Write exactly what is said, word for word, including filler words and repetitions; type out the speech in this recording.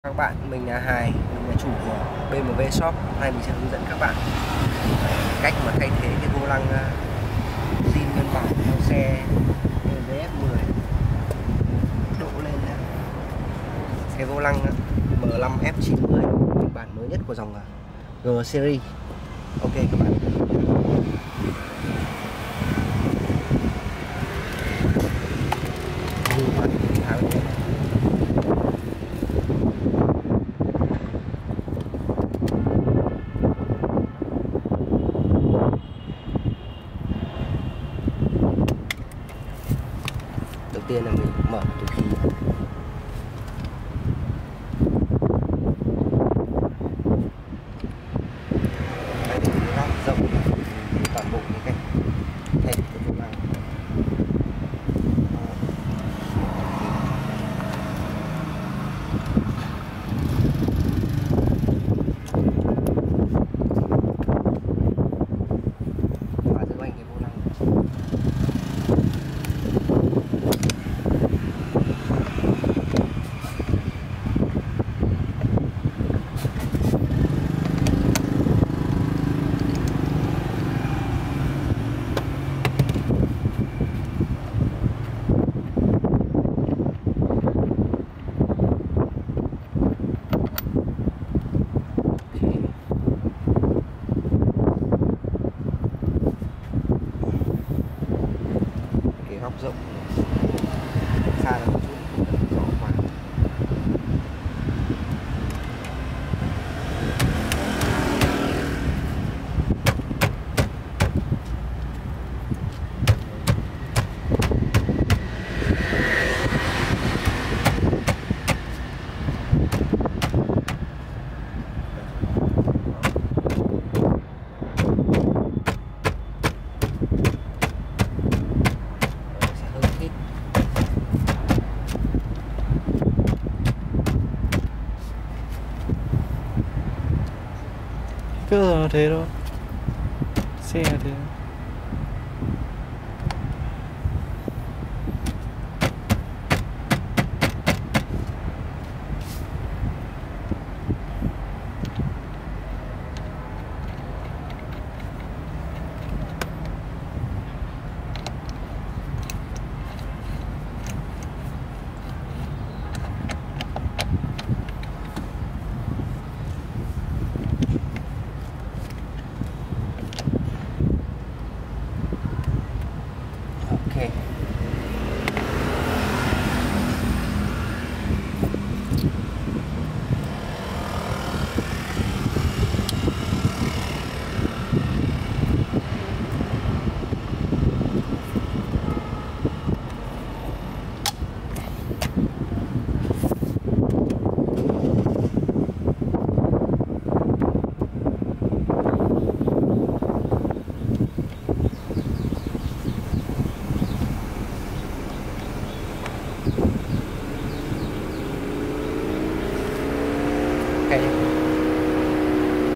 Các bạn, mình là Hải, mình là chủ của bê em vê shop. Hôm nay mình sẽ hướng dẫn các bạn cách mà thay thế cái vô lăng zin nguyên bản theo xe bê em vê ép mười đổ lên này. Cái vô lăng M năm F chín mươi phiên bản mới nhất của dòng G series. Ok các bạn. Đầu tiên là mình mở túi khí. Đây là cái góc rộng toàn bộ cái cách thay cái vô lăng. Và giữ anh cái vô lăng. Góc rộng xa ra một chút không cần gió quá. Cứ giờ nó thế thôi, xe thế.